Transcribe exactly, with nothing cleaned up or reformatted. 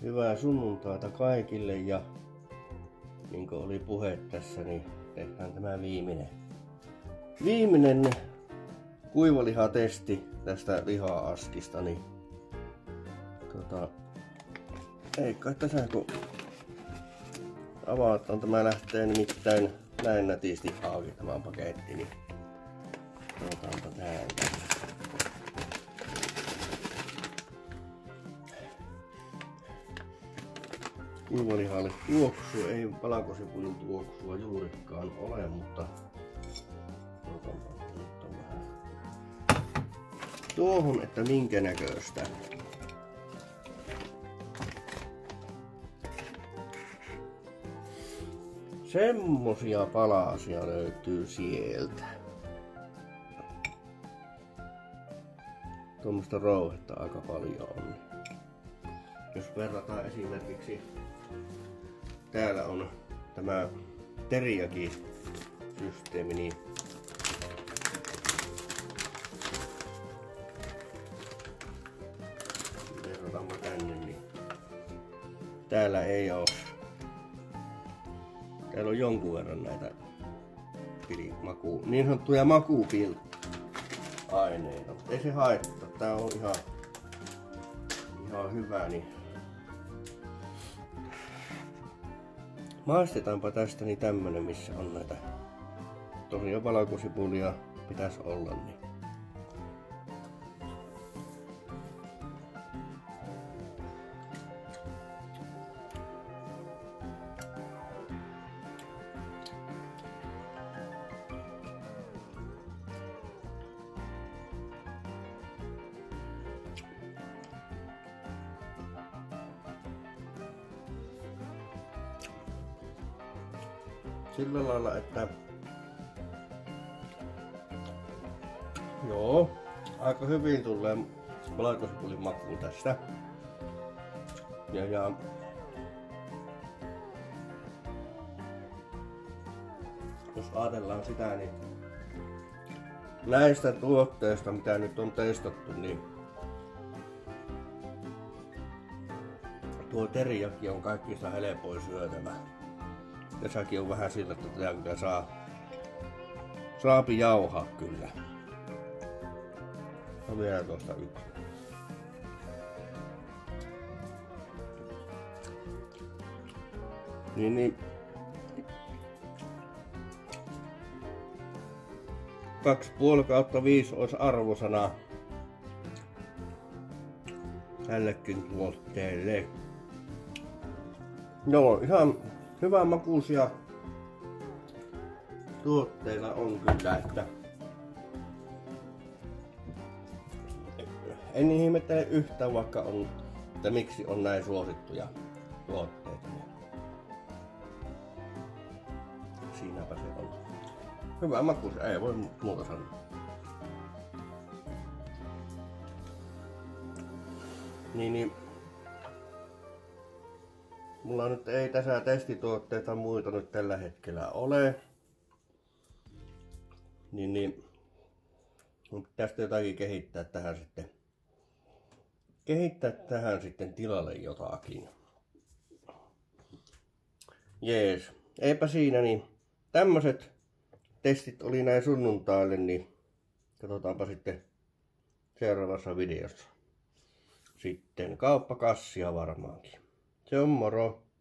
Hyvää sunnuntaita kaikille ja niin kuin oli puhe tässä, niin tehdään tämä viimeinen, viimeinen kuivalihatesti tästä liha-askista. Niin, tota, ei kai tässä kun avataan, tämä lähtee nimittäin näin nätisti auki tämä paketti, niin otetaanpa täältä. Kuivalihalle tuoksua, ei valkosipulin tuoksua juurikaan ole, mutta tuohon, että minkä näköistä. Semmosia palasia löytyy sieltä. Tuommoista rouhetta aika paljon on. Jos verrataan esimerkiksi, täällä on tämä teriyaki-systeemi, niin verrataanpa tänne, niin täällä ei ole. Täällä on jonkun verran näitä maku, niin sanottuja makupil-aineita, mutta ei se haittaa. Tää on ihan, ihan hyvä. Niin maistetaanpa tästä niin tämmönen, missä on näitä tosiaan valkosipulia pitäisi olla. Niin. Sillä lailla, että joo, aika hyvin tulee valkosipulin maku tästä. Ja, ja jos ajatellaan sitä, niin näistä tuotteista, mitä nyt on testattu, niin tuo teriyaki on kaikista helpoin syötävä. Tässäkin on vähän sillä, että tätä kyllä saa saapi jauhaa kyllä. No vielä tuosta yksi. Niin niin. Kaksi puoli kautta viisi olisi arvosana tällekin tuotteelle. Joo, ihan hyvän makuisia tuotteilla on kyllä, että en ihmettele yhtään, vaikka on, että miksi on näin suosittuja tuotteita. Siinäpä se on. Hyvä makuisia, ei voi muuta sanoa. Niin, niin. Mulla nyt ei tässä testituotteita muita nyt tällä hetkellä ole. Niin, niin. Tästä jotakin kehittää tähän sitten. Kehittää tähän sitten tilalle jotakin. Jees. Eipä siinä niin. Tämmöset testit oli näin sunnuntaille, niin katsotaanpa sitten seuraavassa videossa. Sitten kauppakassia varmaankin. Se on moro!